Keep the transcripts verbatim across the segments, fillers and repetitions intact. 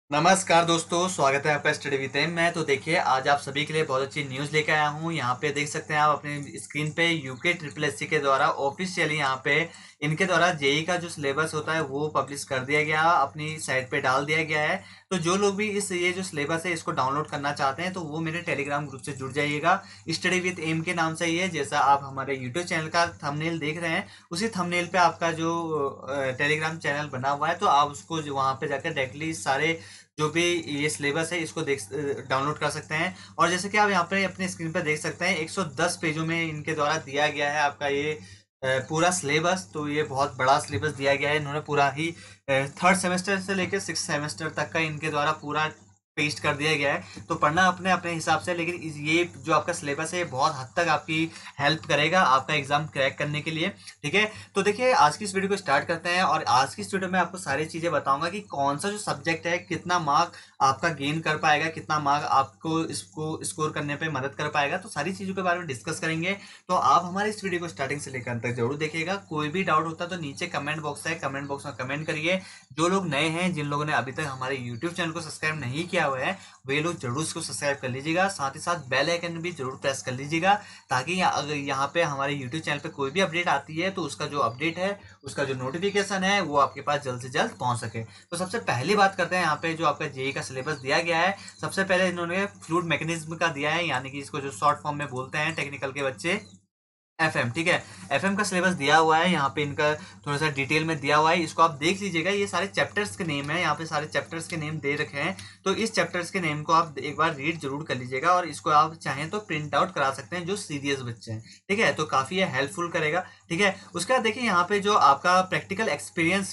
नमस्कार दोस्तों, स्वागत है आपका स्टडी विद एम में। तो देखिए, आज आप सभी के लिए बहुत अच्छी न्यूज़ लेकर आया हूँ। यहाँ पे देख सकते हैं आप अपने स्क्रीन पे यूके ट्रिपल एस सी के द्वारा ऑफिशियली यहाँ पे इनके द्वारा जेई का जो सिलेबस होता है वो पब्लिश कर दिया गया, अपनी साइट पे डाल दिया गया है। तो जो लोग भी इस ये जो सिलेबस है इसको डाउनलोड करना चाहते हैं तो वो मेरे टेलीग्राम ग्रुप से जुड़ जाइएगा। स्टडी विद एम के नाम से ही है, जैसा आप हमारे यूट्यूब चैनल का थंबनेल देख रहे हैं उसी थंबनेल पे आपका जो टेलीग्राम चैनल बना हुआ है, तो आप उसको जो वहाँ पे जाकर डायरेक्टली सारे जो भी ये सिलेबस है इसको देख डाउनलोड कर सकते हैं। और जैसे कि आप यहाँ पे अपने स्क्रीन पर देख सकते हैं एक सौ दस पेजों में इनके द्वारा दिया गया है आपका ये अ, पूरा सिलेबस। तो ये बहुत बड़ा सिलेबस दिया गया है, इन्होंने पूरा ही थर्ड सेमेस्टर से लेकर सिक्स सेमेस्टर तक का इनके द्वारा पूरा पेस्ट कर दिया गया है। तो पढ़ना अपने अपने हिसाब से, लेकिन इस ये जो आपका सिलेबस है ये बहुत हद तक आपकी हेल्प करेगा आपका एग्जाम क्रैक करने के लिए। ठीक है, तो देखिए आज की इस वीडियो को स्टार्ट करते हैं। और आज की इस वीडियो में आपको सारी चीज़ें बताऊंगा कि कौन सा जो सब्जेक्ट है कितना मार्क आपका गेन कर पाएगा, कितना मार्क आपको इसको स्कोर करने पे मदद कर पाएगा। तो सारी चीज़ों के बारे में डिस्कस करेंगे। तो आप हमारे इस वीडियो को स्टार्टिंग से लेकर अंत तक जरूर देखिएगा। कोई भी डाउट होता है तो नीचे कमेंट बॉक्स है, कमेंट बॉक्स में कमेंट करिए। जो लोग नए हैं, जिन लोगों ने अभी तक हमारे यूट्यूब चैनल को सब्सक्राइब नहीं किया हुआ है, वे लोग जरूर इसको सब्सक्राइब कर लीजिएगा। साथ ही साथ बेल आइकन भी जरूर प्रेस कर लीजिएगा, ताकि यहाँ अगर यहाँ पे हमारे यूट्यूब चैनल पे कोई भी अपडेट आती है तो उसका जो अपडेट है, उसका जो नोटिफिकेशन है वो आपके पास जल्द से जल्द पहुंच सके। तो सबसे पहली बात करते हैं यहाँ पे जो आपका जेई का सिलेबस दिया गया है। सबसे पहले इन्होंने फ्लूइड मैकेनिज्म का दिया है, यानी कि इसको जो शॉर्ट फॉर्म में बोलते हैं टेक्निकल के बच्चे, एफएम। ठीक है, एफएम का सिलेबस दिया हुआ है यहाँ पे, इनका थोड़ा सा डिटेल में दिया हुआ है, इसको आप देख लीजिएगा। ये सारे चैप्टर्स के नेम है, यहाँ पे सारे चैप्टर्स के नेम दे रखे हैं। तो इस चैप्टर्स के नेम को आप एक बार रीड जरूर कर लीजिएगा, और इसको आप चाहें तो प्रिंट आउट करा सकते हैं जो सीरियस बच्चे हैं। ठीक है, तो काफी ये हेल्पफुल करेगा। ठीक है, उसके बाद देखिए यहाँ पे जो आपका प्रैक्टिकल एक्सपीरियंस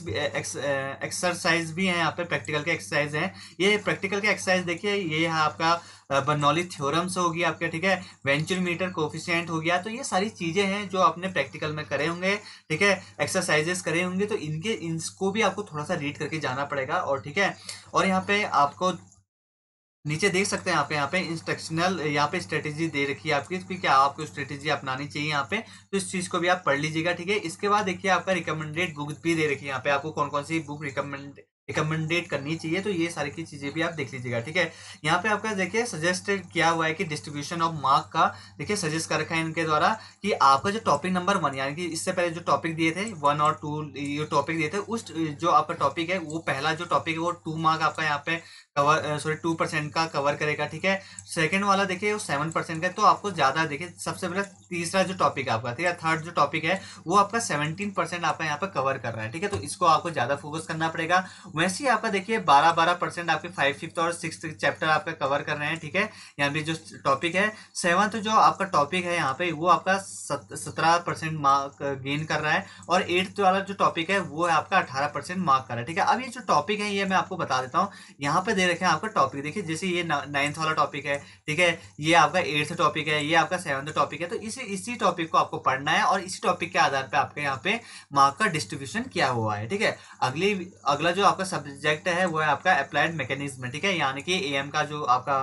एक्सरसाइज भी है, यहाँ पे प्रैक्टिकल के एक्सरसाइज है। ये प्रैक्टिकल के एक्सरसाइज देखिए, ये है आपका बर्नौली थ्योरम्स हो गया आपके। ठीक है, वेंचुरीमीटर कोफिशिएंट हो गया। तो ये सारी चीजें हैं जो आपने प्रैक्टिकल में करे होंगे। ठीक है, एक्सरसाइजेस करे होंगे, तो इनके इनको भी आपको थोड़ा सा रीड करके जाना पड़ेगा। और ठीक है, और यहाँ पे आपको नीचे देख सकते हैं, यहाँ पे यहाँ पे इंस्ट्रक्शनल यहाँ पे स्ट्रेटेजी दे रखी है आपकी कि क्या आपको स्ट्रेटेजी अपनानी चाहिए यहाँ पे। तो इस चीज को भी आप पढ़ लीजिएगा। ठीक है, इसके बाद देखिए आपका रिकमेंडेड बुक भी दे रखी है यहाँ पे, आपको कौन कौन सी बुक रिकमेंड रिकमेंडेड करनी चाहिए। तो ये सारी की चीजें भी आप देख लीजिएगा। ठीक है, यहाँ पे आपका देखिए सजेस्टेड किया हुआ है कि डिस्ट्रीब्यूशन ऑफ मार्क का देखिए सजेस्ट कर रखा है इनके द्वारा कि आपका जो टॉपिक नंबर वन, यानी कि इससे पहले जो टॉपिक दिए थे वन और टू, ये टॉपिक दिए थे, उस जो आपका टॉपिक है वो पहला जो टॉपिक है वो टू मार्क आपका यहाँ पे कवर सॉरी टू परसेंट का कवर करेगा। ठीक है, सेकंड वाला देखिए वो सेवन परसेंट का है, तो आपको ज्यादा देखिए सबसे पहले तीसरा जो टॉपिक है आपका, ठीक है, थर्ड जो टॉपिक है वो आपका सेवनटीन परसेंट आपका यहाँ पे कवर कर रहा है। ठीक है, तो इसको आपको ज्यादा फोकस करना पड़ेगा। वैसे ही आपका देखिए बारह बारह परसेंट आपके फाइव फिफ्थ और सिक्स चैप्टर आपका कवर कर रहे हैं। ठीक है, यहाँ पे जो टॉपिक है सेवंथ जो आपका टॉपिक है यहाँ पे वो आपका सत्रह परसेंट मार्क गेन कर रहा है, और एट्थ वाला जो टॉपिक है वो है आपका अठारह परसेंट मार्क कर रहा है। ठीक है, अब ये जो टॉपिक है ये मैं आपको बता देता हूँ। यहाँ पे दे रखे हैं आपका टॉपिक, देखिए जैसे ये नाइन्थ वाला टॉपिक है। ठीक है, ये आपका एट्थ टॉपिक है, ये आपका सेवंथ टॉपिक है। तो इसी इसी टॉपिक को आपको पढ़ना है, और इसी टॉपिक के आधार पे आपके यहाँ पे मार्क का डिस्ट्रीब्यूशन किया हुआ है। ठीक है, अगली अगला जो आपका सब्जेक्ट है वो है आपका अप्लाइड मैकेनिज्म। ठीक है, यानी कि एएम का जो आपका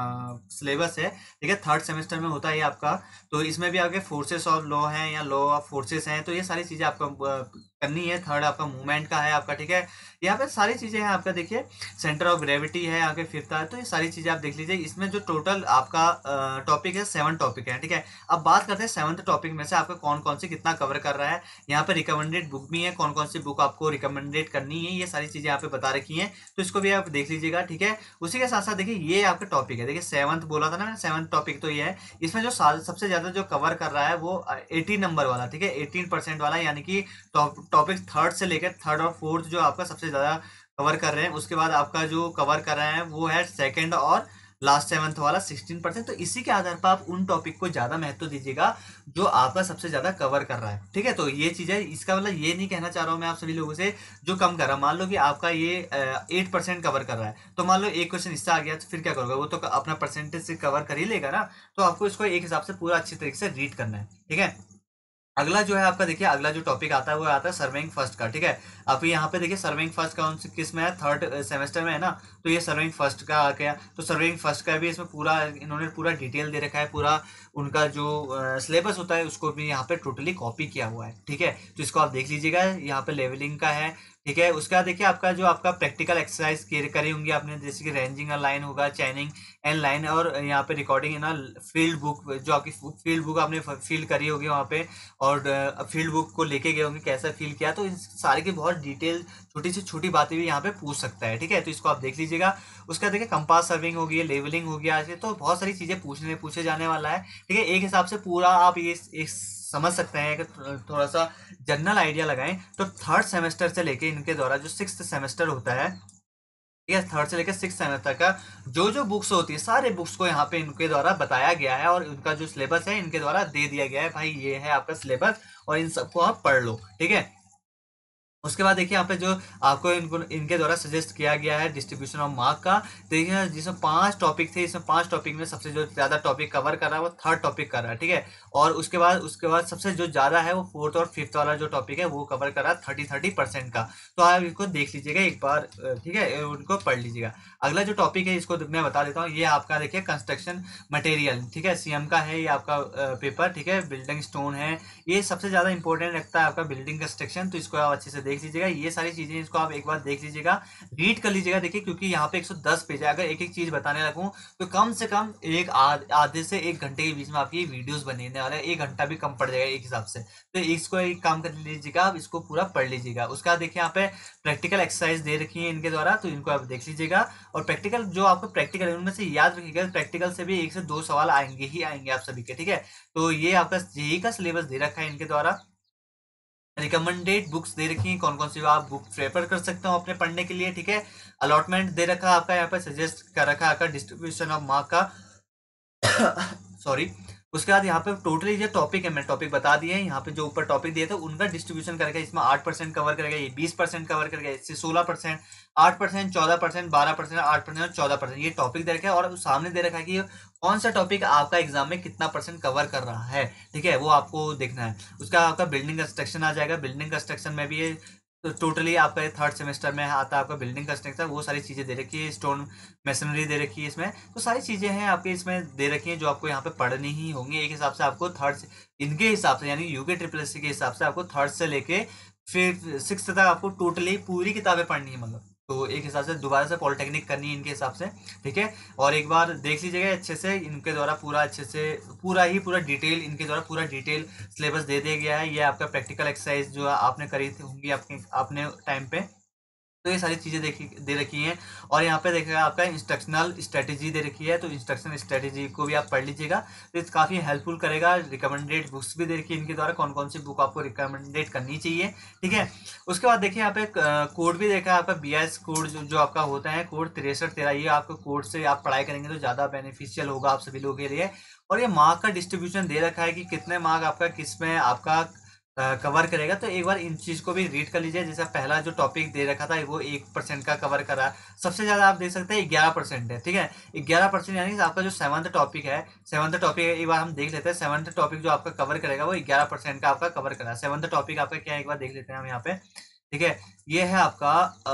सिलेबस है, ठीक है, थर्ड सेमेस्टर में होता है ये आपका। तो इसमें भी आपके फोर्सेस ऑफ लॉ है या लॉ ऑफ फोर्सेस हैं, तो ये सारी चीजें आपको अ, करनी है। थर्ड आपका मूवमेंट का है आपका। ठीक है, यहाँ पे सारी चीजें हैं आपका, देखिए सेंटर ऑफ ग्रेविटी है आगे फिफ्थ है। तो ये सारी चीजें आप देख लीजिए। इसमें जो टोटल आपका टॉपिक है सेवन टॉपिक है। ठीक है, अब बात करते हैं सेवंथ टॉपिक में से आपका कौन कौन सी कितना कवर कर रहा है। यहाँ पे रिकमेंडेड बुक भी है, कौन कौन सी बुक आपको रिकमेंडेड करनी है, ये सारी चीजें यहाँ पे बता रखी हैं। तो इसको भी आप देख लीजिएगा। ठीक है, उसी के साथ साथ देखिए ये आपका टॉपिक है, देखिए सेवंथ बोला था ना मैंने, सेवंथ टॉपिक तो ये है। इसमें जो सबसे ज्यादा जो कवर कर रहा है वो एटीन नंबर वाला, ठीक है, एटीन परसेंट वाला, यानी कि टॉपिक थर्ड से लेकर थर्ड और फोर्थ जो आपका सबसे ज्यादा कवर कर रहे हैं। उसके बाद आपका जो कवर कर रहे हैं वो है सेकंड और लास्ट सेवंथ वाला सिक्सटीन परसेंट। तो इसी के आधार पर आप उन टॉपिक को ज्यादा महत्व दीजिएगा जो आपका सबसे ज्यादा कवर कर रहा है। ठीक है, तो ये चीज है। इसका मतलब ये नहीं कहना चाह रहा हूं मैं आप सभी लोगों से जो कम कर रहा है। मान लो कि आपका ये एट परसेंट कवर कर रहा है, तो मान लो एक क्वेश्चन इससे आ गया तो फिर क्या करोगे, वो तो अपना परसेंटेज से कवर कर ही लेगा ना। तो आपको इसको एक हिसाब से पूरा अच्छी तरीके से रीड करना है। ठीक है, अगला जो है आपका देखिए, अगला जो टॉपिक आता है वो आता है सर्विंग फर्स्ट का, ठीक है। अब यहाँ पे देखिए सर्विंग फर्स्ट कौन सी किस में है, थर्ड सेमेस्टर में है ना, तो ये सर्विंग फर्स्ट का आ गया। तो सर्विंग फर्स्ट का भी इसमें पूरा इन्होंने पूरा डिटेल दे रखा है, पूरा उनका जो सिलेबस होता है उसको भी यहाँ पे टोटली कॉपी किया हुआ है, ठीक है। तो इसको आप देख लीजिएगा, यहाँ पे लेवलिंग का है, ठीक है। उसका देखिए आपका जो आपका प्रैक्टिकल एक्सरसाइज करी होंगी आपने, जैसे कि रेंजिंग लाइन होगा, चैनिंग एंड लाइन, और यहाँ पे रिकॉर्डिंग है ना, फील्ड बुक जो आपकी फील्ड बुक आपने फील करी होगी वहाँ पे, और फील्ड बुक को लेके गए होंगे, कैसा फील किया, तो इन सारे की बहुत डिटेल छोटी से छोटी बातें भी यहाँ पे पूछ सकता है, ठीक है। तो इसको आप देख लीजिएगा। उसका देखिए कंपास सर्विंग होगी, लेवलिंग हो गया, तो बहुत सारी चीजें पूछने पूछे जाने वाला है, ठीक है। एक हिसाब से पूरा आप ये एक समझ सकते हैं कि थोड़ा सा जनरल आइडिया लगाएं, तो थर्ड सेमेस्टर से लेके इनके द्वारा जो सिक्स्थ सेमेस्टर होता है, ठीक है, थर्ड से लेकर सिक्स सेमेस्टर का जो जो बुक्स होती है, सारे बुक्स को यहाँ पे इनके द्वारा बताया गया है, और उनका जो सिलेबस है इनके द्वारा दे दिया गया है, भाई ये है आपका सिलेबस और इन सबको आप पढ़ लो, ठीक है। उसके बाद देखिए यहाँ पे जो आपको इनको इनके द्वारा सजेस्ट किया गया है डिस्ट्रीब्यूशन ऑफ मार्क का, देखिए जिसमें पांच टॉपिक थे, इसमें पांच टॉपिक में सबसे जो ज्यादा टॉपिक कवर कर रहा है वो थर्ड टॉपिक कर रहा है, ठीक है। और उसके बाद उसके बाद सबसे जो ज्यादा है वो फोर्थ और फिफ्थ वाला जो टॉपिक है वो कवर कर रहा है थर्टी थर्टी परसेंट का। तो आप इसको देख लीजिएगा एक बार, ठीक है, उनको पढ़ लीजिएगा। अगला जो टॉपिक है इसको मैं बता देता हूँ, ये आपका देखिए कंस्ट्रक्शन मटेरियल, ठीक है, सीएम का है ये आपका पेपर, ठीक है। बिल्डिंग स्टोन है, ये सबसे ज्यादा इंपॉर्टेंट रखता है आपका बिल्डिंग कंस्ट्रक्शन, तो इसको आप अच्छे से देख लीजिएगा। ये सारी चीजें इसको आप एक बार देख लीजिएगा, रीड कर लीजिएगा, देखिए क्योंकि यहाँ पे एक सौ दस पेज है, अगर एक एक चीज बताने लगूं तो कम से कम एक आधे से एक घंटे के बीच में आपकी वीडियोस बनने वाले, एक घंटा भी कम पड़ जाएगा एक हिसाब से। तो इसको एक काम कर लीजिएगा, आप इसको पूरा पढ़ लीजिएगा। उसका देखिए यहाँ पे प्रैक्टिकल एक्सरसाइज दे रखी है इनके द्वारा, तो इनको आप देख लीजिएगा। और प्रैक्टिकल जो आपको प्रैक्टिकल है उनमें से याद रखिएगा, प्रैक्टिकल से भी एक से दो सवाल आएंगे ही आएंगे आप सभी के, ठीक है। तो ये आपका जेईई का सिलेबस दे रखा है इनके द्वारा। रिकमेंडेड बुक्स दे रखी हैं, कौन कौन सी आप बुक प्रेफर कर सकते हो अपने पढ़ने के लिए, ठीक है। अलॉटमेंट दे रखा है आपका, यहाँ पे सजेस्ट कर रखा है आपका डिस्ट्रीब्यूशन ऑफ मार्क का सॉरी। उसके बाद यहाँ पे टोटली जो टॉपिक है, मैंने टॉपिक बता दिए हैं, यहाँ पे जो ऊपर टॉपिक दिए थे उनका डिस्ट्रीब्यूशन करके इसमें आठ परसेंट कवर करेगा, ये बीस परसेंट कवर करेगा, इससे सोलह परसेंट, आठ परसेंट, चौदह परसेंट, बारह परसेंट, आठ परसेंट और चौदह परसेंट ये टॉपिक दे रखा है। और सामने दे रखा है कि कौन सा टॉपिक आपका एग्जाम में कितना परसेंट कवर कर रहा है, ठीक है, वो आपको देखना है। उसका आपका बिल्डिंग कंस्ट्रक्शन आ जाएगा, बिल्डिंग कंस्ट्रक्शन में भी ये तो टोटली आपका थर्ड सेमेस्टर में आता है आपका बिल्डिंग कंस्ट्रक्शन, वो सारी चीजें दे रखी है, स्टोन मशीनरी दे रखी है इसमें, तो सारी चीजें हैं आपके इसमें दे रखी हैं जो आपको यहाँ पे पढ़नी ही होंगी। एक हिसाब से आपको थर्ड से इनके हिसाब से, यानी यूके ट्रिपल एस सी के हिसाब से आपको थर्ड से लेके फिर सिक्स तक आपको टोटली पूरी किताबें पढ़नी है, मतलब तो एक हिसाब से दोबारा से पॉलिटेक्निक करनी है इनके हिसाब से, ठीक है। और एक बार देख लीजिएगा अच्छे से, इनके द्वारा पूरा अच्छे से पूरा ही पूरा डिटेल इनके द्वारा पूरा डिटेल सिलेबस दे दिया गया है। ये आपका प्रैक्टिकल एक्सरसाइज जो आपने करी थी होंगी आपके अपने टाइम पे, तो ये सारी चीज़ें देखी दे रखी हैं। और यहाँ पे देखिएगा आपका इंस्ट्रक्शनल स्ट्रेटेजी दे रखी है, तो इंस्ट्रक्शन स्ट्रेटेजी को भी आप पढ़ लीजिएगा, तो इस काफ़ी हेल्पफुल करेगा। रिकमेंडेड बुक्स भी दे रखी है इनके द्वारा, कौन कौन सी बुक आपको रिकमेंडेड करनी चाहिए, ठीक है। उसके बाद देखिए यहाँ पे कोड भी देखा है आपका, बी एस कोड जो, जो आपका होता है कोड तिरसठ तेरह, ये आपको कोड से आप पढ़ाई करेंगे तो ज़्यादा बेनिफिशियल होगा आप सभी लोगों के लिए। और ये मार्क का डिस्ट्रीब्यूशन दे रखा है कि कितने मार्क आपका किस में आपका कवर करेगा, तो एक बार इन चीज को भी रीड कर लीजिए। जैसे पहला जो टॉपिक दे रखा था वो एक परसेंट का कवर करा, सबसे ज्यादा आप देख सकते हैं ग्यारह परसेंट है, ठीक है। ग्यारह परसेंट यानी आपका जो सेवंथ टॉपिक है, सेवंथ टॉपिक एक बार हम देख लेते हैं, सेवंथ टॉपिक जो आपका कवर करेगा वो ग्यारह परसेंट का आपका कवर करा। सेवंथ टॉपिक आपका क्या है एक बार देख लेते हैं हम यहाँ पे, ठीक है। ये है आपका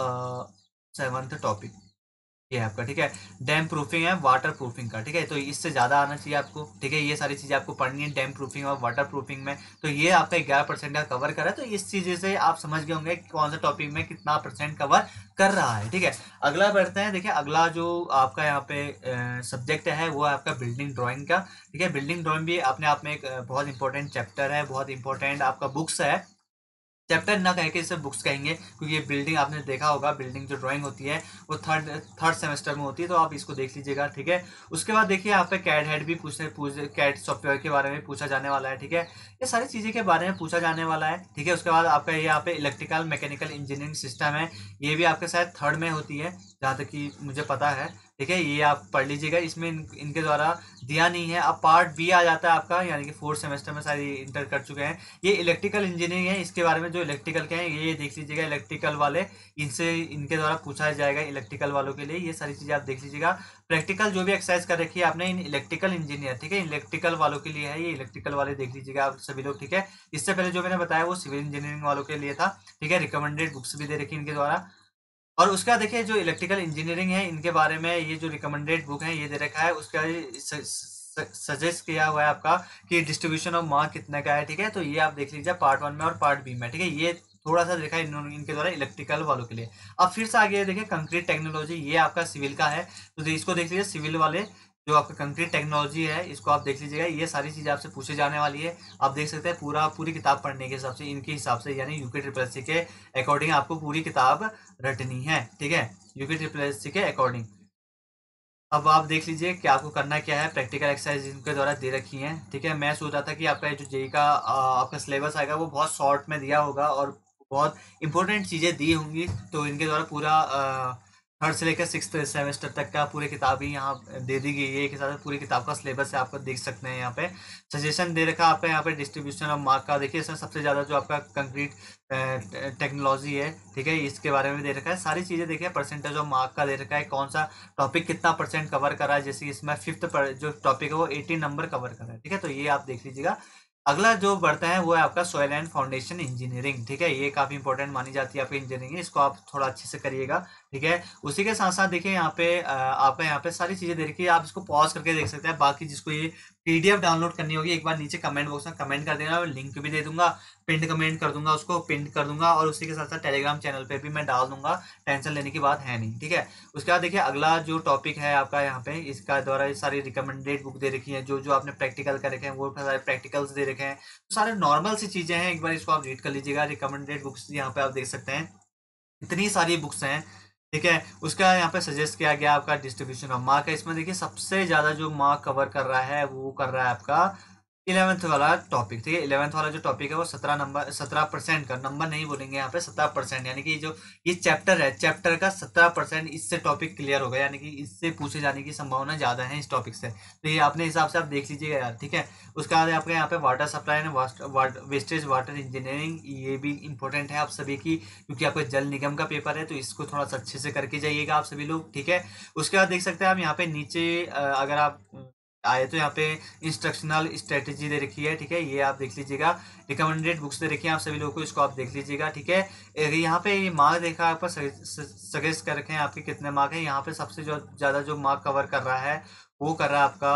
सेवंथ टॉपिक, ये है आपका, ठीक है, डैम प्रूफिंग है वाटर प्रूफिंग का, ठीक है। तो इससे ज्यादा आना चाहिए आपको, ठीक है। ये सारी चीजें आपको पढ़नी है डैम प्रूफिंग और वाटर प्रूफिंग में, तो ये आपका ग्यारह परसेंट का कवर कर रहा है। तो इस चीज से आप समझ गए होंगे कौन सा टॉपिक में कितना परसेंट कवर कर रहा है, ठीक है। अगला बढ़ते हैं, देखिए अगला जो आपका यहाँ पे सब्जेक्ट है वो है आपका बिल्डिंग ड्रॉइंग का, ठीक है। बिल्डिंग ड्रॉइंग भी अपने आप में एक बहुत इंपॉर्टेंट चैप्टर है, बहुत इंपॉर्टेंट आपका बुक्स है, चैप्टर ना कह के इसे बुक्स कहेंगे, क्योंकि ये बिल्डिंग आपने देखा होगा, बिल्डिंग जो ड्राइंग होती है वो थर्ड थर्ड सेमेस्टर में होती है, तो आप इसको देख लीजिएगा, ठीक है। उसके बाद देखिए यहाँ पे कैड हेड भी पूछने पूछ कैड सॉफ्टवेयर के बारे में पूछा जाने वाला है, ठीक है। ये सारी चीज़ें के बारे में पूछा जाने वाला है, ठीक है। उसके बाद आपका यहाँ पे इलेक्ट्रिकल मैकेनिकल इंजीनियरिंग सिस्टम है, ये भी आपके शायद थर्ड में होती है जहाँ तक कि मुझे पता है, ठीक है, ये आप पढ़ लीजिएगा, इसमें इन, इनके द्वारा दिया नहीं है। अब पार्ट बी आ जाता है आपका, यानी कि फोर्थ सेमेस्टर में सारी इंटर कर चुके हैं। ये इलेक्ट्रिकल इंजीनियरिंग है, इसके बारे में जो इलेक्ट्रिकल के हैं ये देख लीजिएगा, इलेक्ट्रिकल वाले इनसे इनके द्वारा पूछा जाएगा इलेक्ट्रिकल वालों के लिए, ये सारी चीजें आप देख लीजिएगा। प्रैक्टिकल जो भी एक्सरसाइज कर रखी है आपने इन इलेक्ट्रिकल इंजीनियर, ठीक है, इलेक्ट्रिकल वालों के लिए है ये, इलेक्ट्रिकल वाले देख लीजिएगा आप सभी लोग, ठीक है। इससे पहले जो मैंने बताया वो सिविल इंजीनियरिंग वालों के लिए था, ठीक है। रिकमेंडेड बुक्स भी दे रखी इनके द्वारा। और उसका देखिए जो इलेक्ट्रिकल इंजीनियरिंग है इनके बारे में ये जो रिकमेंडेड बुक है ये दे रखा है, उसका सजेस्ट किया हुआ है आपका कि डिस्ट्रीब्यूशन ऑफ मार्क कितने का है, ठीक है। तो ये आप देख लीजिए पार्ट वन में और पार्ट बी में, ठीक है। ये थोड़ा सा देखा इन्होंने इनके द्वारा इलेक्ट्रिकल वालों के लिए। अब फिर से आगे देखिए कंक्रीट टेक्नोलॉजी, ये आपका सिविल का है, तो इसको देख लीजिए सिविल वाले जो आपका कंक्रीट टेक्नोलॉजी है इसको आप देख लीजिएगा, ये सारी चीजें आपसे पूछे जाने वाली है। आप देख सकते हैं पूरा पूरी किताब पढ़ने के हिसाब से, इनके हिसाब से, यानी यूके ट्रिपल एस सी के अकॉर्डिंग आपको पूरी किताब रटनी है, ठीक है, यूके ट्रिपल एस सी के अकॉर्डिंग। अब आप देख लीजिए कि आपको करना क्या है, प्रैक्टिकल एक्सरसाइज इनके द्वारा दे रखी हैं, ठीक है। मैं सोच रहा था कि आपका जो जेई का आ, आपका सिलेबस आएगा वो बहुत शॉर्ट में दिया होगा और बहुत इंपॉर्टेंट चीज़ें दी होंगी, तो इनके द्वारा पूरा थर्ड से लेकर सिक्स सेमेस्टर तक का पूरी किताब ही यहाँ दे दी गई है, एक हिसाब से पूरी किताब का सिलेबस है, आपको देख सकते हैं यहाँ पे सजेशन दे रखा है आपका, यहाँ पे डिस्ट्रीब्यूशन ऑफ मार्क का देखिए, इसमें सबसे ज़्यादा जो आपका कंक्रीट टेक्नोलॉजी है, ठीक है, इसके बारे में दे रखा है सारी चीज़ें, देखिए परसेंटेज ऑफ मार्क का दे रखा है, कौन सा टॉपिक कितना परसेंट कवर कर रहा है, जैसे इसमें फिफ्थ जो टॉपिक है वो एटीन नंबर कवर कर रहा है, ठीक है। तो ये आप देख लीजिएगा। अगला जो बढ़ता है वो है आपका सॉइल एंड फाउंडेशन इंजीनियरिंग, ठीक है, ये काफी इंपॉर्टेंट मानी जाती है आपकी इंजीनियरिंग, इसको आप थोड़ा अच्छे से करिएगा, ठीक है। उसी के साथ साथ देखिए यहाँ पे आपका यहाँ पे सारी चीजें दे रखी है, आप इसको पॉज करके देख सकते हैं। बाकी जिसको ये पीडीएफ डाउनलोड करनी होगी एक बार नीचे कमेंट बॉक्स में कमेंट कर देना, लिंक भी दे दूंगा, पिंड कमेंट कर दूंगा, उसको पिंड कर दूंगा, और उसी के साथ साथ टेलीग्राम चैनल पे भी मैं डाल दूंगा, टेंशन लेने की बात है नहीं, ठीक है। उसके बाद देखिए अगला जो टॉपिक है आपका यहाँ पे, इसका द्वारा ये सारी रिकमेंडेड बुक दे रखी है, जो जो आपने प्रैक्टिकल कर रखे हैं वो सारे प्रैक्टिकल्स दे रखे हैं, तो सारे नॉर्मल सी चीजें हैं, एक बार इसको आप रीड कर लीजिएगा। रिकमेंडेड बुक्स यहाँ पे आप देख सकते हैं, इतनी सारी बुक्स हैं, ठीक है। उसका यहाँ पे सजेस्ट किया गया आपका डिस्ट्रीब्यूशन ऑफ मार्क है, इसमें देखिए सबसे ज्यादा जो मार्क कवर कर रहा है वो कर रहा है आपका इलेवेंथ वाला टॉपिक, ठीक है। इलेवेंथ वाला जो टॉपिक है वो सत्रह नंबर सत्रह परसेंट का, नंबर नहीं बोलेंगे यहाँ पे, सत्रह परसेंट, यानी कि जो ये चैप्टर है चैप्टर का सत्रह परसेंट इससे टॉपिक क्लियर होगा, यानी कि इससे पूछे जाने की संभावना ज्यादा है इस टॉपिक से, तो ये अपने हिसाब से आप देख लीजिएगा यार, ठीक है। उसके बाद आपके यहाँ पे water supply and wastage water engineering, ये भी इंपॉर्टेंट है आप सभी की, क्योंकि आपको जल निगम का पेपर है, तो इसको थोड़ा सा अच्छे से करके जाइएगा आप सभी लोग, ठीक है। उसके बाद देख सकते हैं आप यहाँ पे नीचे अगर आप आए तो यहाँ पे इंस्ट्रक्शनल स्ट्रेटेजी दे रखी है, ठीक है, ये आप देख लीजिएगा। रिकमेंडेड बुक्स दे रखी है आप सभी लोगों को, इसको आप देख लीजिएगा, ठीक है। यहाँ पे ये मार्क देखा आपका सजेस्ट कर रखे हैं आपके कितने मार्क है, यहाँ पे सबसे जो ज्यादा जो मार्क कवर कर रहा है वो कर रहा है आपका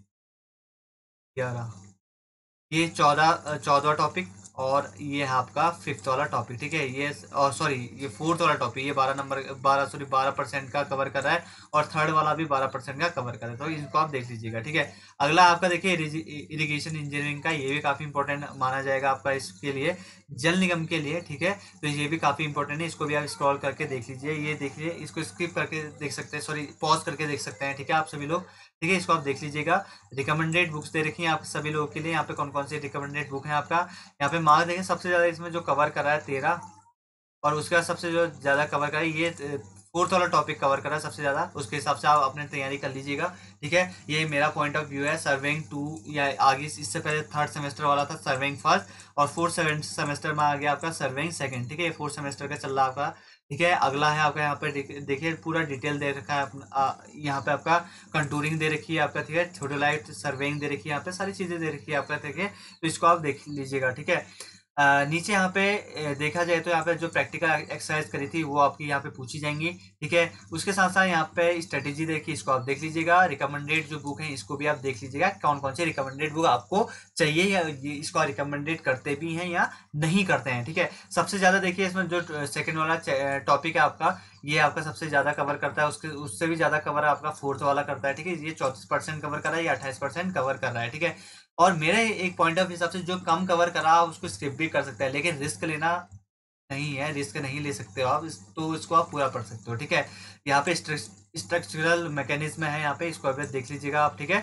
ग्यारह, ये चौदह चौदह टॉपिक, और ये है आपका फिफ्थ वाला टॉपिक, ठीक है, ये और सॉरी ये फोर्थ वाला टॉपिक, ये बारह नंबर बारह सॉरी बारह परसेंट का कवर कर रहा है, और थर्ड वाला भी बारह परसेंट का कवर कर रहा है, तो इनको आप देख लीजिएगा, ठीक है। अगला आपका देखिए इरिगेशन इंजीनियरिंग का, ये भी काफी इंपॉर्टेंट माना जाएगा आपका इसके लिए, जल निगम के लिए, ठीक है। तो ये भी काफी इंपॉर्टेंट है, इसको भी आप स्क्रॉल करके देख लीजिए, ये देख लीजिए, इसको स्किप करके देख सकते हैं, सॉरी पॉज करके देख सकते हैं, ठीक है, आप सभी लोग, ठीक है, इसको आप देख लीजिएगा। रिकमेंडेड बुक्स दे रखी हैं आप सभी लोगों के लिए, यहाँ पे कौन कौन सी रिकमेंडेड बुक है आपका, यहाँ पे मार्क देखें सबसे ज्यादा इसमें जो कवर कर रहा है तेरह, और उसके बाद सबसे जो ज्यादा कवर कर रहा है ये फोर्थ वाला टॉपिक कवर कर रहा है सबसे ज्यादा, उसके हिसाब से आप अपने तैयारी कर लीजिएगा, ठीक है। ये मेरा पॉइंट ऑफ व्यू है, सर्वेइंग टू या आगे इससे पहले थर्ड सेमेस्टर वाला था सर्वेइंग फर्स्ट, और फोर्थ सेमेस्टर में आ गया आपका सर्वेइंग सेकंड, ठीक है, ये फोर्थ सेमेस्टर का चल रहा है आपका, ठीक है। अगला है आपका यहाँ पे देखिए पूरा डिटेल दे रखा है, यहाँ पे आपका कंटूरिंग दे रखी है आपका, ठीक है, छोटे लाइट सर्वेइंग दे रखी है, यहाँ पे सारी चीजें दे रखी है आपका, ठीक है, तो इसको आप देख लीजिएगा, ठीक है। आ, नीचे यहाँ पे देखा जाए तो यहाँ पे जो प्रैक्टिकल एक्सरसाइज करी थी वो आपकी यहाँ पे पूछी जाएंगी, ठीक है। उसके साथ साथ यहाँ पे स्ट्रेटेजी देखिए, इसको आप देख लीजिएगा। रिकमेंडेड जो बुक है इसको भी आप देख लीजिएगा, कौन कौन सी रिकमेंडेड बुक आपको चाहिए, या इसको रिकमेंडेड करते भी हैं या नहीं करते हैं, ठीक है। सबसे ज्यादा देखिए इसमें जो सेकेंड वाला टॉपिक है आपका, ये आपका सबसे ज्यादा कवर करता है, उसके उससे भी ज्यादा कवर आपका फोर्थ वाला करता है, ठीक है, ये चौतीस परसेंट कवर कर रहा है, या अट्ठाईस परसेंट कवर कर रहा है, ठीक है। और मेरे एक पॉइंट ऑफ हिसाब से जो कम कवर करा आप उसको स्किप भी कर सकते हैं, लेकिन रिस्क लेना नहीं है, रिस्क नहीं ले सकते हो आप इस, तो इसको आप पूरा पढ़ सकते हो, ठीक है। यहाँ पे स्ट्रक्चरल मैकेनिज्म है यहाँ पे, इसको अभी देख लीजिएगा आप, ठीक है।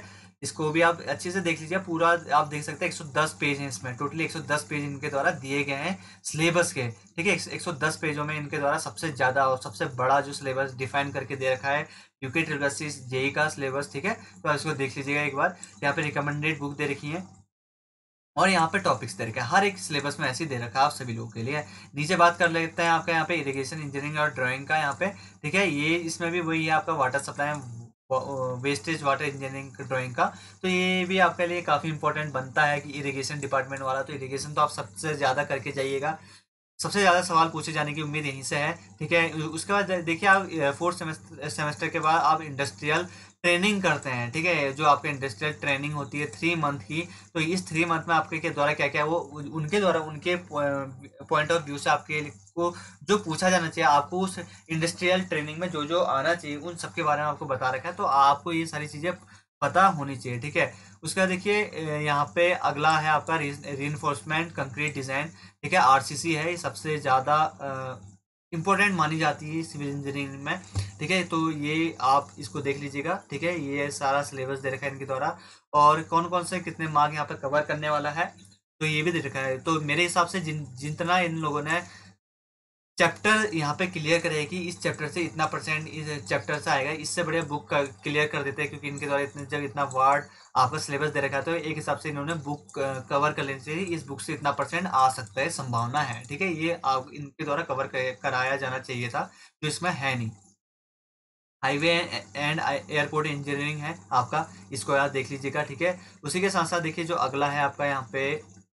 इसको भी आप अच्छे से देख लीजिए पूरा। आप देख सकते हैं एक सौ दस पेज हैं इसमें, टोटली एक सौ दस पेज इनके द्वारा दिए गए हैं सिलेबस के, ठीक है। एक सौ दस पेजों में इनके द्वारा सबसे ज़्यादा और सबसे बड़ा जो सिलेबस डिफाइन करके दे रखा है UK triple S C JE का सिलेबस, ठीक है। तो आप इसको देख लीजिएगा एक बार। यहाँ पे रिकमेंडेड बुक दे रखी है और यहाँ पे टॉपिक्स दे रखे हैं, हर एक सिलेबस में ऐसे ही दे रखा है आप सभी लोगों के लिए। नीचे बात कर लेते हैं आपका यहाँ पे इरिगेशन इंजीनियरिंग और ड्राइंग का यहाँ पे, ठीक है। ये इसमें भी वही है आपका water supply, wastage water engineering drawing का। तो ये भी आपके लिए काफ़ी इंपॉर्टेंट बनता है कि इरिगेशन डिपार्टमेंट वाला, तो इरिगेशन तो आप सबसे ज़्यादा करके जाइएगा, सबसे ज़्यादा सवाल पूछे जाने की उम्मीद यहीं से है, ठीक है। उसके बाद देखिए आप फोर्थ सेमेस्टर सेमेस्टर के बाद आप इंडस्ट्रियल ट्रेनिंग करते हैं, ठीक है। जो आपके इंडस्ट्रियल ट्रेनिंग होती है थ्री मंथ की, तो इस थ्री मंथ में आपके के द्वारा क्या क्या वो उनके द्वारा उनके पॉइंट ऑफ व्यू से आपके को जो पूछा जाना चाहिए, आपको उस इंडस्ट्रियल ट्रेनिंग में जो जो आना चाहिए उन सब के बारे में आपको बता रखा है। तो आपको ये सारी चीज़ें पता होनी चाहिए, ठीक है। उसके बाद देखिए यहाँ पे अगला है आपका रीइंफोर्समेंट कंक्रीट डिज़ाइन, ठीक है। आरसीसी है, ये सबसे ज़्यादा इम्पोर्टेंट मानी जाती है सिविल इंजीनियरिंग में, ठीक है। तो ये आप इसको देख लीजिएगा, ठीक है। ये सारा सिलेबस दे रखा है इनके द्वारा और कौन कौन से कितने मार्क यहाँ पे कवर करने वाला है, तो ये भी दे रखा है। तो मेरे हिसाब से जिन जितना इन लोगों ने चैप्टर यहाँ पे क्लियर करेगी, इस चैप्टर से इतना परसेंट इस चैप्टर से आएगा, इससे बड़े बुक क्लियर कर देते हैं, क्योंकि इनके द्वारा इतने जब इतना वार्ड आपका सिलेबस दे रखा है तो एक हिसाब से इन्होंने बुक कवर कर लेनी चाहिए, इस बुक से इतना परसेंट आ सकता है, संभावना है, ठीक है। ये आप इनके द्वारा कवर कराया जाना चाहिए था, जो इसमें है नहीं। हाईवे एंड एयरपोर्ट इंजीनियरिंग है आपका, इसको आप देख लीजिएगा, ठीक है। उसी के साथ साथ देखिए जो अगला है आपका यहाँ पे,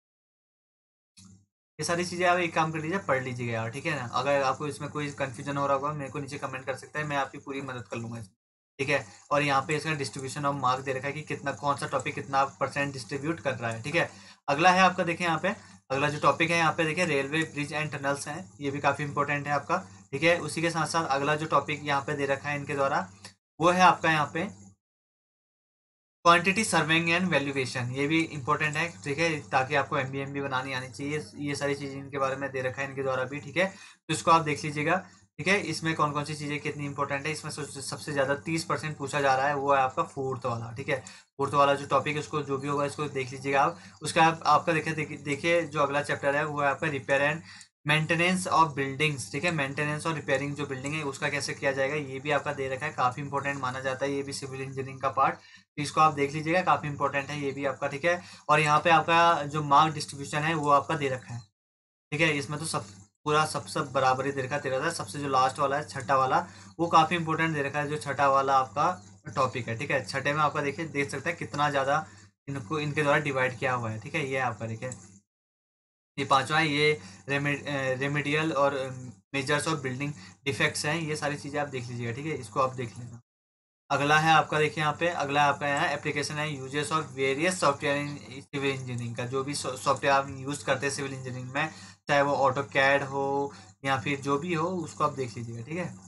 ये सारी चीज़ें आप एक काम कर लीजिए, पढ़ लीजिएगा यार, ठीक है ना। अगर आपको इसमें कोई कंफ्यूजन हो रहा होगा मेरे को नीचे कमेंट कर सकता है, मैं आपकी पूरी मदद कर लूँगा इसमें, ठीक है। और यहाँ पे इसका डिस्ट्रीब्यूशन ऑफ मार्क दे रखा है कि कितना कौन सा टॉपिक कितना परसेंट डिस्ट्रीब्यूट कर रहा है, ठीक है। अगला है आपका देखिए यहाँ पे, अगला जो टॉपिक है यहाँ पे देखिए रेलवे ब्रिज एंड टनल्स हैं, ये भी काफ़ी इंपॉर्टेंट है आपका, ठीक है। उसी के साथ साथ अगला जो टॉपिक यहाँ पे दे रखा है इनके द्वारा वो है आपका यहाँ पे क्वांटिटी सर्विंग एंड वैल्यूएशन, ये भी इंपॉर्टेंट है, ठीक है। ताकि आपको एम बी एम बी बनानी आनी चाहिए, ये सारी चीज़ें इनके बारे में दे रखा है इनके द्वारा भी, ठीक है। तो इसको आप देख लीजिएगा, ठीक है। इसमें कौन कौन सी चीज़ें कितनी इंपॉर्टेंट है, इसमें सबसे ज़्यादा तीस परसेंट पूछा जा रहा है, वो है आपका फोर्थ वाला, ठीक है। फोर्थ वाला जो टॉपिक है उसको जो भी होगा इसको देख लीजिएगा आप। उसका आप, आपका देखिए देखिए जो अगला चैप्टर है वो है आपका repair and maintenance of buildings, ठीक है। मेंटेनेंस और रिपेयरिंग जो बिल्डिंग है उसका कैसे किया जाएगा ये भी आपका दे रखा है, काफ़ी इंपॉर्टेंट माना जाता है ये भी सिविल इंजीनियरिंग का पार्ट, तो इसको आप देख लीजिएगा, काफ़ी इंपॉर्टेंट है ये भी आपका, ठीक है। और यहाँ पे आपका जो मार्क डिस्ट्रीब्यूशन है वो आपका दे रखा है, ठीक है। इसमें तो सब पूरा सब सब बराबरी दे रखा है, तेरह था सबसे जो लास्ट वाला है छठा वाला, वो काफ़ी इंपॉर्टेंट दे रखा है, जो छठा वाला आपका टॉपिक है, ठीक है। छठे में आपका देखिए देख सकते हैं कितना ज़्यादा इनको इनके द्वारा डिवाइड किया हुआ है, ठीक है। ये आपका देखिए ये पांचवा है, ये रेमेडियल और मेजर्स ऑफ बिल्डिंग डिफेक्ट्स हैं, ये सारी चीज़ें आप देख लीजिएगा, ठीक है। इसको आप देख लेना। अगला है आपका देखिए यहाँ पे, अगला है आपका यहाँ एप्लीकेशन है uses of various software in civil engineering का, जो भी सॉफ्टवेयर आप यूज़ करते हैं सिविल इंजीनियरिंग में, चाहे वो ऑटो कैड हो या फिर जो भी हो, उसको आप देख लीजिएगा, ठीक है।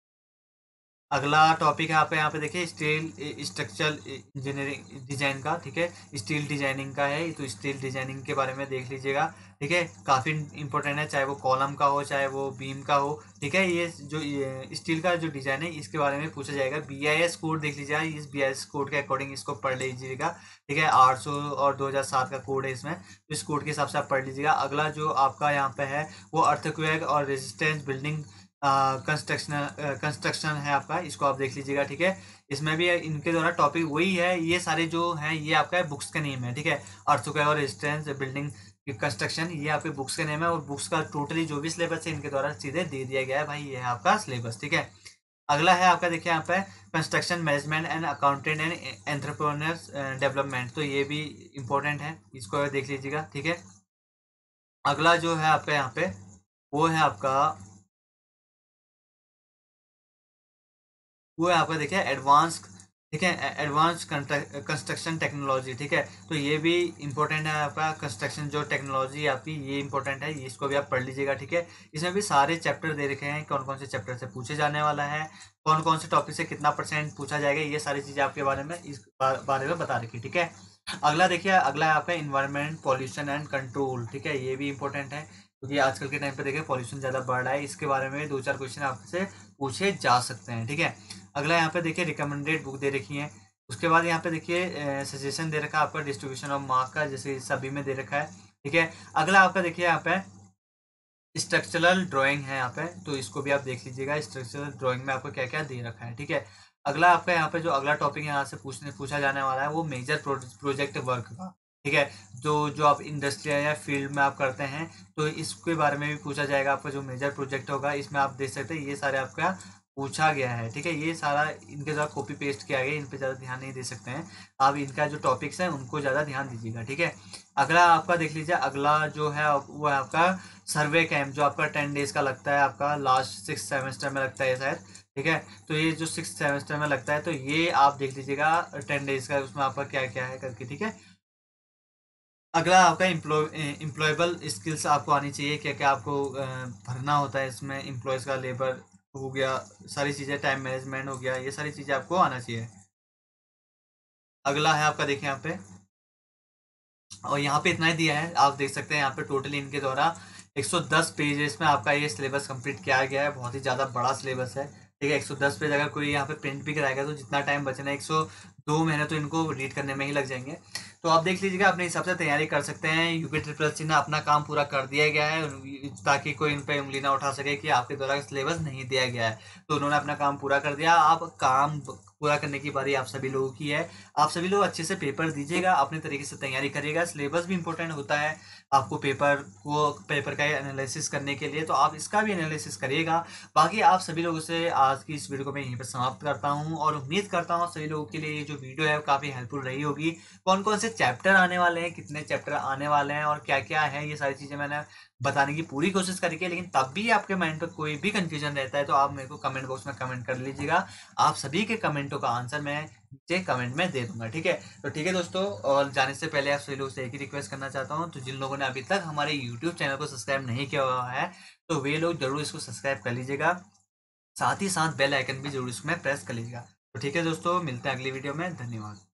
अगला टॉपिक है आपका यहाँ पे देखिए स्टील स्ट्रक्चरल इंजीनियरिंग डिजाइन का, ठीक है। स्टील डिजाइनिंग का है, तो स्टील डिजाइनिंग के बारे में देख लीजिएगा, ठीक है। काफ़ी इंपॉर्टेंट है, चाहे वो कॉलम का हो चाहे वो बीम का हो, ठीक है। ये जो ये स्टील का जो डिजाइन है इसके बारे में पूछा जाएगा। बी आई एस कोड देख लीजिएगा, इस बी आई एस कोड के अकॉर्डिंग इसको पढ़ लीजिएगा, ठीक है। आठ सौ और दो हज़ार सात का कोड है इसमें, तो इस कोड के हिसाब से आप पढ़ लीजिएगा। अगला जो आपका यहाँ पे है वो अर्थक्वेक और रेजिस्टेंस बिल्डिंग कंस्ट्रक्शन कंस्ट्रक्शन है आपका, इसको आप देख लीजिएगा, ठीक है। इसमें भी इनके द्वारा टॉपिक वही है, ये सारे जो हैं ये आपका बुक्स का नेम है, ठीक है। अर्थक्वेक और रेजिस्टेंस बिल्डिंग कंस्ट्रक्शन ये आपके बुक्स का नेम है, और बुक्स का टोटली जो भी सिलेबस है इनके द्वारा सीधे दे दिया गया है, भाई ये है आपका सिलेबस, ठीक है। अगला है आपका देखिए यहाँ पे construction management and accountant and entrepreneurs development, तो ये भी इंपॉर्टेंट है, इसको देख लीजिएगा, ठीक है। अगला जो है आपका यहाँ पे वो है आपका वो है आपका देखिए एडवांस, ठीक है। एडवांस कंस्ट्रक्शन टेक्नोलॉजी, ठीक है। तो ये भी इंपॉर्टेंट है आपका कंस्ट्रक्शन जो टेक्नोलॉजी आपकी, ये इंपॉर्टेंट है, इसको भी आप पढ़ लीजिएगा, ठीक है। इसमें भी सारे चैप्टर दे रखे हैं, कौन कौन से चैप्टर से पूछे जाने वाला है, कौन कौन से टॉपिक से कितना परसेंट पूछा जाएगा, ये सारी चीज़ें आपके बारे में इस बारे में बता रखी, ठीक है। अगला देखिए, अगला है आपका इन्वायरमेंट पॉल्यूशन एंड कंट्रोल, ठीक है। ये भी इंपॉर्टेंट है क्योंकि आजकल के टाइम पे देखिए पॉल्यूशन ज़्यादा बढ़ रहा है, इसके बारे में दो चार क्वेश्चन आपसे पूछे जा सकते हैं, ठीक है। अगला यहाँ पे देखिए रिकमेंडेड बुक दे रखी है, उसके बाद यहाँ पे देखिए सजेशन दे रखा है आपका डिस्ट्रीब्यूशन ऑफ मार्क का, जैसे सभी में दे रखा है। ठीक है, अगला आपका देखिए यहाँ पे स्ट्रक्चरल ड्राइंग है यहाँ पे, तो इसको भी आप देख लीजिएगा स्ट्रक्चरल ड्राइंग में आपको क्या क्या दे रखा है। ठीक है, अगला आपका यहाँ पे जो अगला टॉपिक यहाँ से पूछने पूछा जाने वाला है वो मेजर प्रोजेक्ट वर्क का। ठीक है, जो जो आप इंडस्ट्री या फील्ड में आप करते हैं तो इसके बारे में भी पूछा जाएगा। आपका जो मेजर प्रोजेक्ट होगा इसमें आप देख सकते हैं ये सारे आपका पूछा गया है। ठीक है, ये सारा इनके द्वारा कॉपी पेस्ट किया गया है, इन पे ज़्यादा ध्यान नहीं दे सकते हैं आप। इनका जो टॉपिक्स है उनको ज़्यादा ध्यान दीजिएगा। ठीक है, अगला आपका देख लीजिए, अगला जो है वो है आपका सर्वे कैंप, जो आपका टेन डेज का लगता है, आपका लास्ट सिक्स सेमेस्टर में लगता है शायद। ठीक है, तो ये जो सिक्स सेमेस्टर में लगता है तो ये आप देख लीजिएगा टेन डेज का, उसमें आपका क्या क्या है करके। ठीक है, अगला आपका एम्प्लॉय एम्प्लॉयबल स्किल्स आपको आनी चाहिए, क्या क्या आपको अ, भरना होता है इसमें, एम्प्लॉयज़ का लेबर हो गया, सारी चीज़ें, टाइम मैनेजमेंट हो गया, ये सारी चीज़ें आपको आना चाहिए। अगला है आपका देखिए यहाँ पे, और यहाँ पे इतना ही दिया है, आप देख सकते हैं यहाँ पे टोटल इनके द्वारा एक सौ दस पेजेस में आपका ये सिलेबस कंप्लीट किया गया है। बहुत ही ज़्यादा बड़ा सिलेबस है। ठीक है, एक सौ दस पेज अगर कोई यहाँ पे प्रिंट भी कराएगा तो जितना टाइम बचना है एक सौ दो महीने तो इनको रीड करने में ही लग जाएंगे। तो आप देख लीजिएगा, अपने हिसाब से तैयारी कर सकते हैं। यूपी ट्रिपल सी ने अपना काम पूरा कर दिया गया है, ताकि कोई इन पे उंगली ना उठा सके कि आपके द्वारा सिलेबस नहीं दिया गया है। तो उन्होंने अपना काम पूरा कर दिया। आप काम पूरा करने की बारी आप सभी लोगों की है। आप सभी लोग अच्छे से पेपर दीजिएगा, अपने तरीके से तैयारी करिएगा। सिलेबस भी इंपॉर्टेंट होता है आपको पेपर को पेपर का एनालिसिस करने के लिए, तो आप इसका भी एनालिसिस करिएगा। बाकी आप सभी लोगों से आज की इस वीडियो को मैं यहीं पर समाप्त करता हूं, और उम्मीद करता हूं सभी लोगों के लिए ये जो वीडियो है काफ़ी हेल्पफुल रही होगी। कौन कौन से चैप्टर आने वाले हैं, कितने चैप्टर आने वाले हैं और क्या क्या है, ये सारी चीज़ें मैंने बताने की पूरी कोशिश करी है। लेकिन तब भी आपके माइंड पर कोई भी कंफ्यूजन रहता है तो आप मेरे को कमेंट बॉक्स में कमेंट कर लीजिएगा। आप सभी के कमेंटों का आंसर मैं नीचे कमेंट में दे दूंगा। ठीक है, तो ठीक है दोस्तों, और जाने से पहले आप सभी लोगों से एक ही रिक्वेस्ट करना चाहता हूँ, तो जिन लोगों ने अभी तक हमारे यूट्यूब चैनल को सब्सक्राइब नहीं किया हुआ है तो वे लोग जरूर इसको सब्सक्राइब कर लीजिएगा। साथ ही साथ बेल आइकन भी जरूर इसमें प्रेस कर लीजिएगा। तो ठीक है दोस्तों, मिलते हैं अगली वीडियो में। धन्यवाद।